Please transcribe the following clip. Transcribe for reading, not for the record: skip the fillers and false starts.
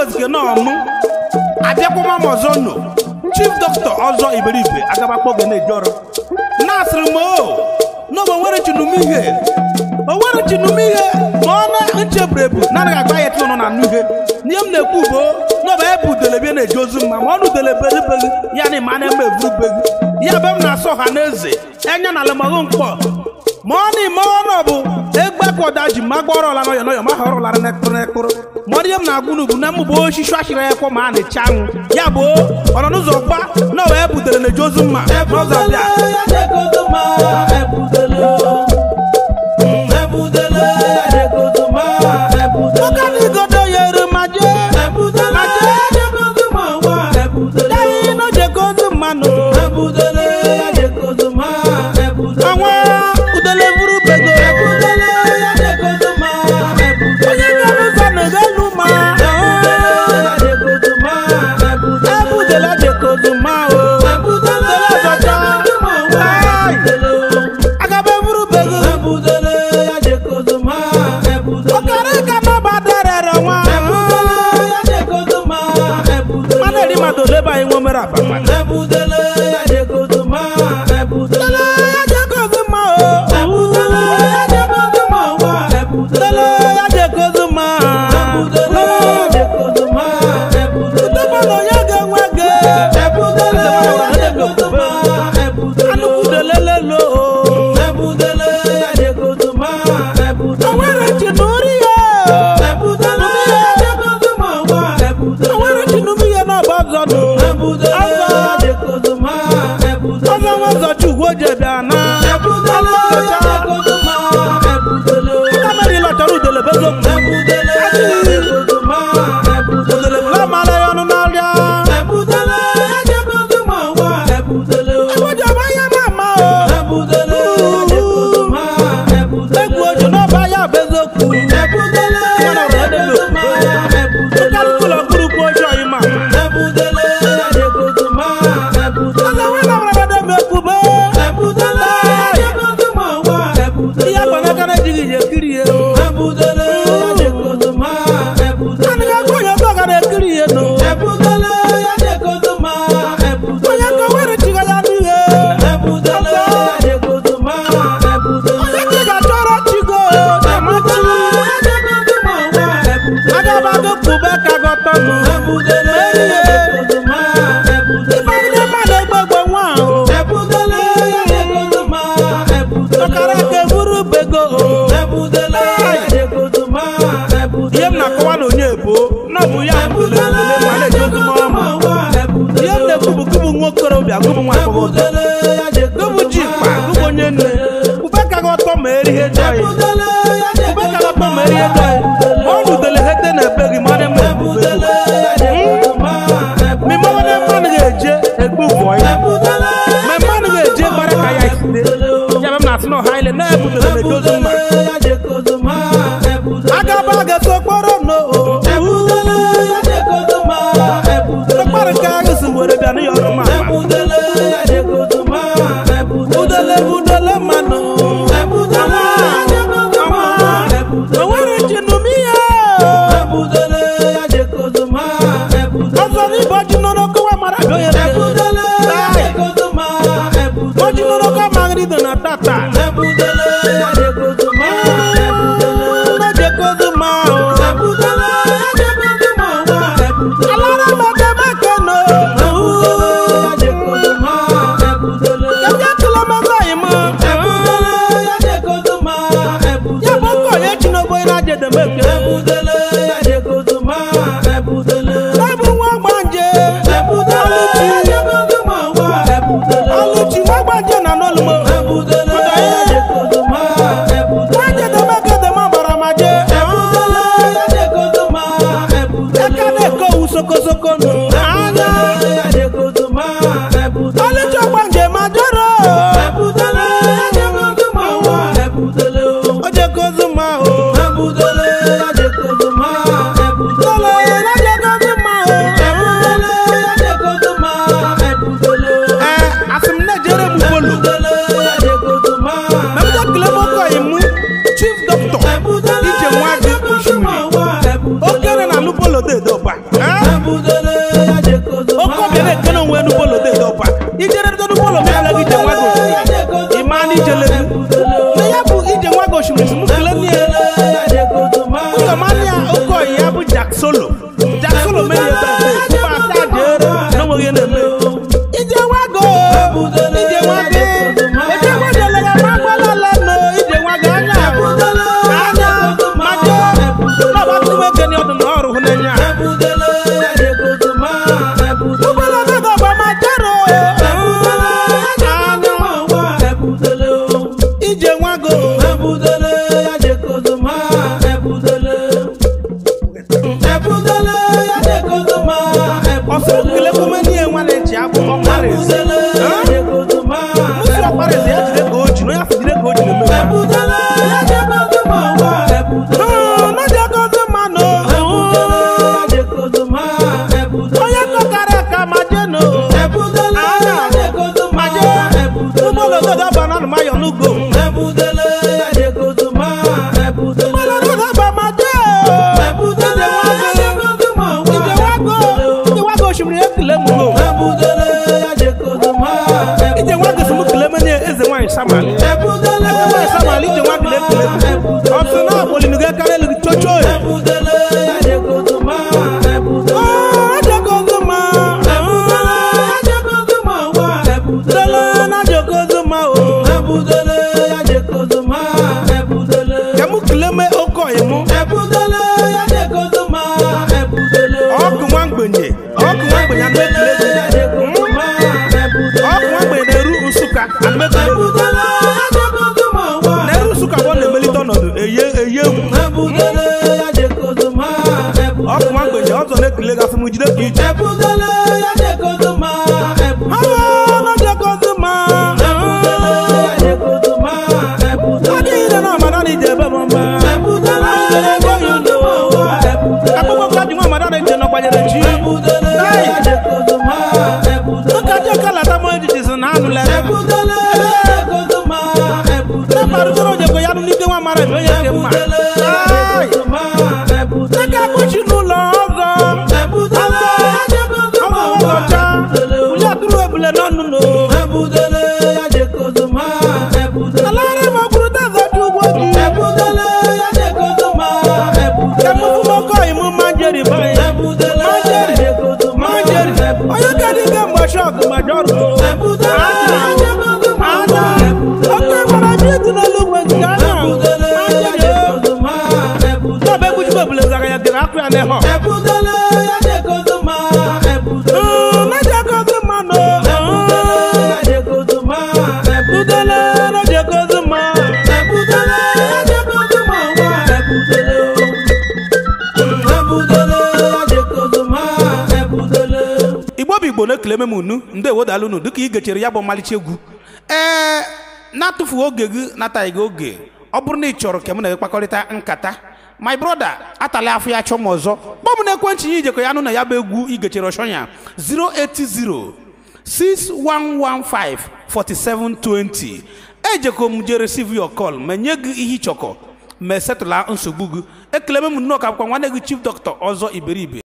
wezike na ọmụ abịakwama m ọzọ no chief doctor ọzọ iberibe agabakpọ gị na-eji ọrụ na-asịrị m n'ọbụ nwere chinumihe o nwere chinumihe ma ọ na nchebrebu na-anaghị agba ya tụnụ na nnuhe n'ihe m na-ekwu bụ n'ọbụ ebe udelebie na-eji ozu mma ma ọ na udeleberibeghị ya na ịma na-eme eburubeghị ya be m na-asọ ha n'eze enya na alamahụ mkpọ ma ọ na-ime ọnụ bụ egbe kwọda ji ma gbọrọ ọla n'ọyọ n'ọyọ ma họrọ ụlara n'ekpụrụ ma ọ ihe m na-agwụ n'ugwu na mmụbụ oshishi achịrị ekwo ma a na-eche anwụ ya bụ ọnọ n'ụzọ gba na ọ wee butere na-eji ozu mma n'ụzọ bịa ọkanigodo ya eru ma jee daghị n'ojekozu mmanụ ọnwa udele buru bego onye gara ụzọ na-egelu ma ebudele ajekozu ma agaba buru bego ọkara ka na badarere nwa mana eri mmadụ lebe anyị nwe mere aba ga karelu chocho ebudele ya jekozuma ebudele jekozuma wa ebudele na jekozuma o ebudele ya jekozuma ebudele kamu kileme okoyemu ebudele ya jekozuma ebudele oku nwangbenye anmekile ya jekozuma ebudele oku nwangbenye na-eru Nsụka anmekile ebudele ya jekozuma wa na-eru Nsụka bụ na-emelite ọnọdụ eye egwu ebudele ya jekozuma ọkụ nwangbenye ọzọ na-ekele gasị m jide ka ije ebudele ya jekozuma ebudele na jekozuma ya jekozuma ebudele adịghị na amada na ije ebe mama ebudele ya jekozuma wa ebudele akpụkpọ ka dị nwa amada na ije n'ọgbanyere chi ebudele ya jekozuma ebudele ụka dị ọka lata m ejiji si na anụ lere ebudele ya jekozuma ebudele na mmadụ ojego ya nụ n'ide nwa mara ebe onye dị mma aka akpụchi n'ụlọ ọzọ ọzọcha ụlọ atụrụ ebule n'ọnụ n'o alara ma bụrụ daza dị ugbo ji kemụfụmọkọ imu manjeri banyị manjeri onye ka dị ga mgbe shọk ma jọrụ oke gbara bi dị n'elu ugwe nke a na manjeri n'ọba egbuchikwa ebule zara ya dịrị akụ ya n'ịhọ igbo na-ekele eme m unu ndị ewedala unu dịka ị gechere ya bụ ọmalịcha egwu na-atụfu oge gị nataghị gị oge ọ bụrụ na ị chọrọ ka m na-ekpakọrịta nkata my brother atala afọ ya chọọ m ọzọ kpọọ m na-ekwentị ya ijekọ ya nụ na ya bụ egwu igechere ọchọ ya 08061154720 ejekọ m je receive your call ma nye gị ihe ịchọkọ ma setụla nsogbu gị ekele m nnọọ ka akwụkwọ nwanne gị Chief Doctor Ọzọ Iberibe.